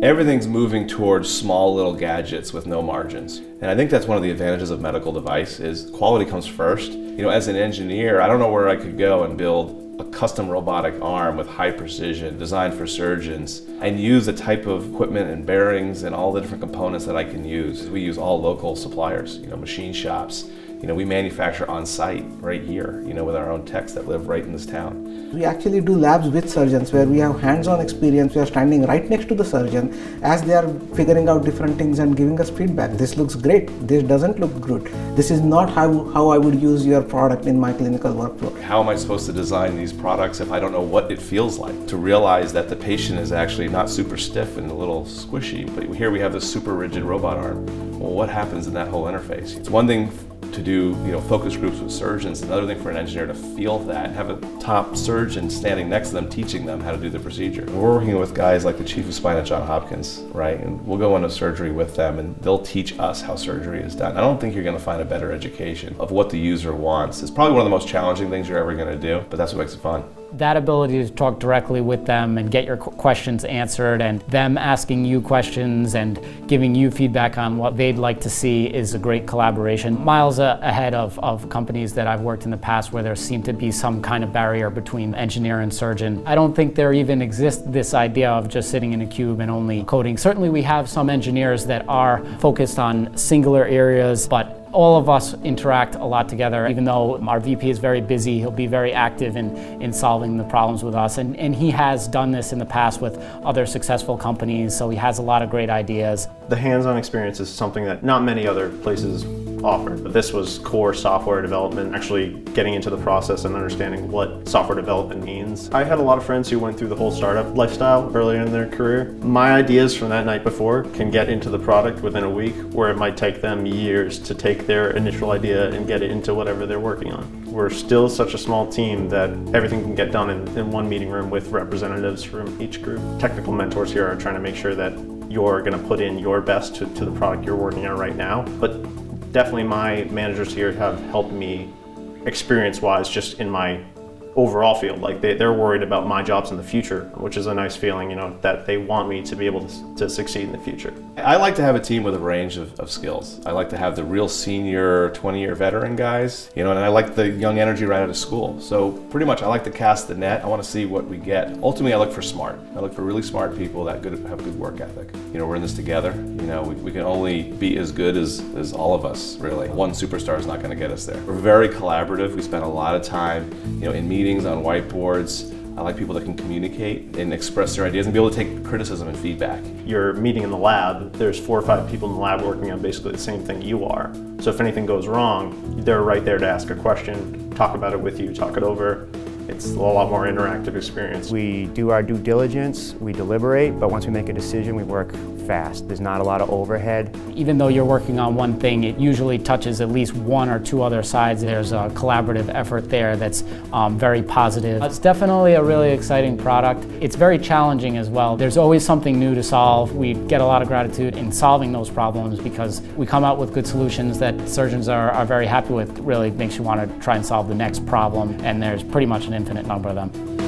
Everything's moving towards small little gadgets with no margins. And I think that's one of the advantages of medical device is quality comes first. You know, as an engineer, I don't know where I could go and build a custom robotic arm with high precision designed for surgeons and use the type of equipment and bearings and all the different components that I can use. We use all local suppliers, you know, machine shops. You know, we manufacture on site right here, you know, with our own techs that live right in this town. We actually do labs with surgeons where we have hands-on experience. We are standing right next to the surgeon as they are figuring out different things and giving us feedback. This looks great. This doesn't look good. This is not how I would use your product in my clinical workflow. How am I supposed to design these products if I don't know what it feels like? To realize that the patient is actually not super stiff and a little squishy, but here we have this super rigid robot arm. Well, what happens in that whole interface? It's one thing to do, you know, focus groups with surgeons. Another thing for an engineer to feel that and have a top surgeon standing next to them teaching them how to do the procedure. We're working with guys like the chief of spine at Johns Hopkins, right? And we'll go into surgery with them and they'll teach us how surgery is done. I don't think you're going to find a better education of what the user wants. It's probably one of the most challenging things you're ever going to do, but that's what makes it fun. That ability to talk directly with them and get your questions answered and them asking you questions and giving you feedback on what they'd like to see is a great collaboration. Miles ahead of companies that I've worked in the past where there seemed to be some kind of barrier between engineer and surgeon. I don't think there even exists this idea of just sitting in a cube and only coding. Certainly we have some engineers that are focused on singular areas, but all of us interact a lot together. Even though our VP is very busy, he'll be very active in solving the problems with us. And he has done this in the past with other successful companies, so he has a lot of great ideas. The hands-on experience is something that not many other places offer. But this was core software development, actually getting into the process and understanding what software development means. I had a lot of friends who went through the whole startup lifestyle earlier in their career. My ideas from that night before can get into the product within a week, where it might take them years to take their initial idea and get it into whatever they're working on. We're still such a small team that everything can get done in one meeting room with representatives from each group. Technical mentors here are trying to make sure that you're going to put in your best to the product you're working on right now. But definitely my managers here have helped me experience-wise just in my overall field. Like they're worried about my jobs in the future, which is a nice feeling, you know, that they want me to be able to succeed in the future. I like to have a team with a range of skills. I like to have the real senior 20-year veteran guys, you know, and I like the young energy right out of school. So pretty much I like to cast the net. I want to see what we get. Ultimately, I look for smart. I look for really smart people that have good work ethic. You know, we're in this together. You know, we can only be as good as all of us, really. One superstar is not going to get us there. We're very collaborative. We spend a lot of time, you know, in meetings, on whiteboards. I like people that can communicate and express their ideas and be able to take criticism and feedback. You're meeting in the lab, there's 4 or 5 people in the lab working on basically the same thing you are. So if anything goes wrong, they're right there to ask a question, talk about it with you, talk it over. It's a lot more interactive experience. We do our due diligence, we deliberate, but once we make a decision, we work fast. There's not a lot of overhead. Even though you're working on one thing, it usually touches at least 1 or 2 other sides. There's a collaborative effort there that's very positive. It's definitely a really exciting product. It's very challenging as well. There's always something new to solve. We get a lot of gratitude in solving those problems because we come out with good solutions that surgeons are very happy with. It really makes you want to try and solve the next problem, and there's pretty much an infinite number of them.